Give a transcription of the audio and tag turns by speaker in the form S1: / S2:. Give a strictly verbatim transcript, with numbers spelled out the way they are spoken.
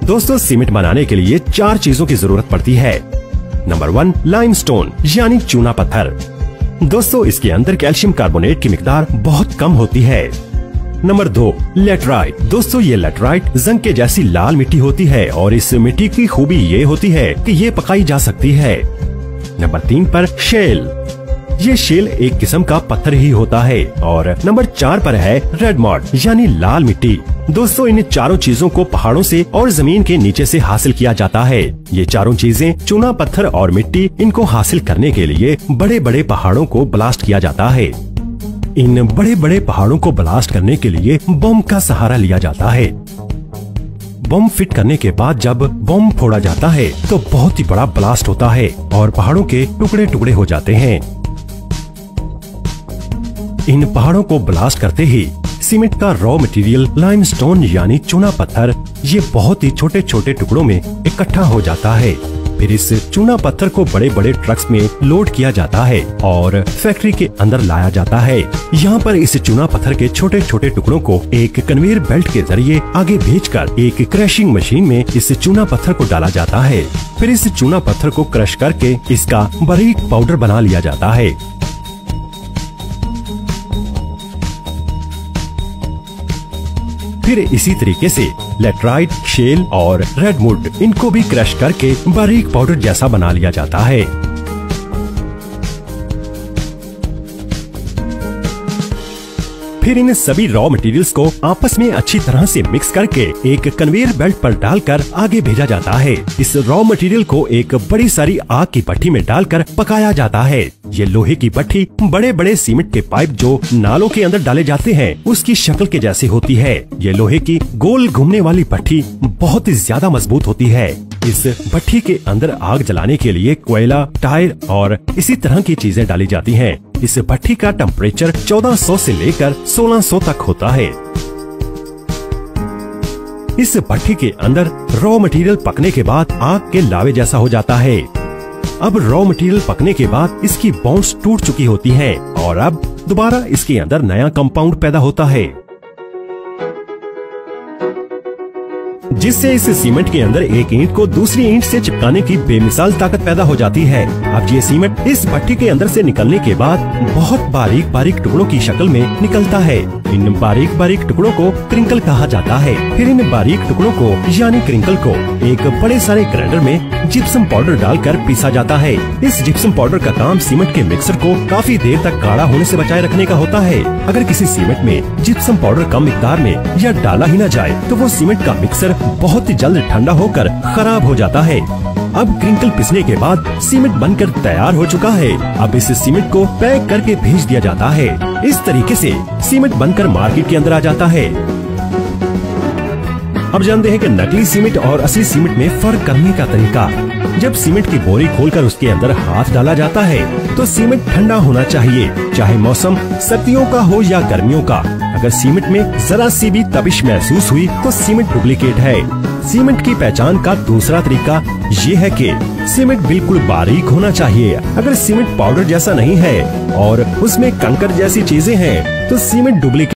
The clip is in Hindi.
S1: दोस्तों सीमेंट बनाने के लिए चार चीजों की जरूरत पड़ती है। नंबर वन, लाइमस्टोन यानी चूना पत्थर। दोस्तों इसके अंदर कैल्शियम कार्बोनेट की मिकदार बहुत कम होती है। नंबर दो, लेटराइट। दोस्तों ये लेटराइट जंग के जैसी लाल मिट्टी होती है और इस मिट्टी की खूबी ये होती है कि ये पकाई जा सकती है। नंबर तीन पर शेल। ये शेल एक किस्म का पत्थर ही होता है। और नंबर चार पर है रेड मड यानी लाल मिट्टी। दोस्तों इन चारों चीजों को पहाड़ों से और जमीन के नीचे से हासिल किया जाता है। ये चारों चीजें चूना पत्थर और मिट्टी, इनको हासिल करने के लिए बड़े बड़े पहाड़ों को ब्लास्ट किया जाता है। इन बड़े बड़े पहाड़ों को ब्लास्ट करने के लिए बम का सहारा लिया जाता है। बम फिट करने के बाद जब बम फोड़ा जाता है तो बहुत ही बड़ा ब्लास्ट होता है और पहाड़ों के टुकड़े टुकड़े हो जाते हैं। इन पहाड़ों को ब्लास्ट करते ही सीमेंट का रॉ मटेरियल लाइमस्टोन यानी चूना पत्थर ये बहुत ही छोटे छोटे टुकड़ों में इकट्ठा हो जाता है। फिर इस चूना पत्थर को बड़े बड़े ट्रक्स में लोड किया जाता है और फैक्ट्री के अंदर लाया जाता है। यहाँ पर इस चूना पत्थर के छोटे छोटे टुकड़ों को एक कन्वेयर बेल्ट के जरिए आगे भेजकर एक क्रशिंग मशीन में इस चूना पत्थर को डाला जाता है। फिर इस चूना पत्थर को क्रश करके इसका बारीक पाउडर बना लिया जाता है। फिर इसी तरीके से लेटराइट, शेल और रेडवुड, इनको भी क्रश करके बारीक पाउडर जैसा बना लिया जाता है। फिर इन सभी रॉ मटेरियल्स को आपस में अच्छी तरह से मिक्स करके एक कन्वेयर बेल्ट पर डालकर आगे भेजा जाता है। इस रॉ मटेरियल को एक बड़ी सारी आग की भट्टी में डालकर पकाया जाता है। ये लोहे की भट्टी बड़े बड़े सीमेंट के पाइप जो नालों के अंदर डाले जाते हैं उसकी शक्ल के जैसी होती है। ये लोहे की गोल घूमने वाली भट्टी बहुत ही ज्यादा मजबूत होती है। इस भट्टी के अंदर आग जलाने के लिए कोयला, टायर और इसी तरह की चीजें डाली जाती हैं। इस भट्टी का टेम्परेचर चौदह सौ से लेकर सोलह सौ तक होता है। इस भट्टी के अंदर रॉ मटेरियल पकने के बाद आग के लावे जैसा हो जाता है। अब रॉ मटेरियल पकने के बाद इसकी बॉन्ड्स टूट चुकी होती हैं और अब दोबारा इसके अंदर नया कंपाउंड पैदा होता है, जिससे इस सीमेंट के अंदर एक ईंट को दूसरी ईंट से चिपकाने की बेमिसाल ताकत पैदा हो जाती है। अब ये सीमेंट इस भट्टी के अंदर से निकलने के बाद बहुत बारीक बारीक टुकड़ों की शक्ल में निकलता है। इन बारीक बारीक टुकड़ों को क्रिंकल कहा जाता है। फिर इन बारीक टुकड़ों को यानी क्रिंकल को एक बड़े सारे ग्राइंडर में जिप्सम पाउडर डालकर पीसा जाता है। इस जिप्सम पाउडर का काम सीमेंट के मिक्सर को काफी देर तक गाढ़ा होने से बचाए रखने का होता है। अगर किसी सीमेंट में जिप्सम पाउडर कम मिकदार में या डाला ही न जाए तो वो सीमेंट का मिक्सर बहुत ही जल्द ठंडा होकर खराब हो जाता है। अब क्रिंकल पिसने के बाद सीमेंट बनकर तैयार हो चुका है। अब इस सीमेंट को पैक करके भेज दिया जाता है। इस तरीके से सीमेंट बनकर मार्केट के अंदर आ जाता है। अब जानते हैं कि नकली सीमेंट और असली सीमेंट में फर्क करने का तरीका। जब सीमेंट की बोरी खोलकर उसके अंदर हाथ डाला जाता है तो सीमेंट ठंडा होना चाहिए, चाहे मौसम सर्दियों का हो या गर्मियों का। अगर सीमेंट में जरा सी भी तपिश महसूस हुई तो सीमेंट डुप्लीकेट है। सीमेंट की पहचान का दूसरा तरीका ये है कि सीमेंट बिल्कुल बारीक होना चाहिए। अगर सीमेंट पाउडर जैसा नहीं है और उसमें कंकर जैसी चीजें हैं तो सीमेंट डुप्लीकेट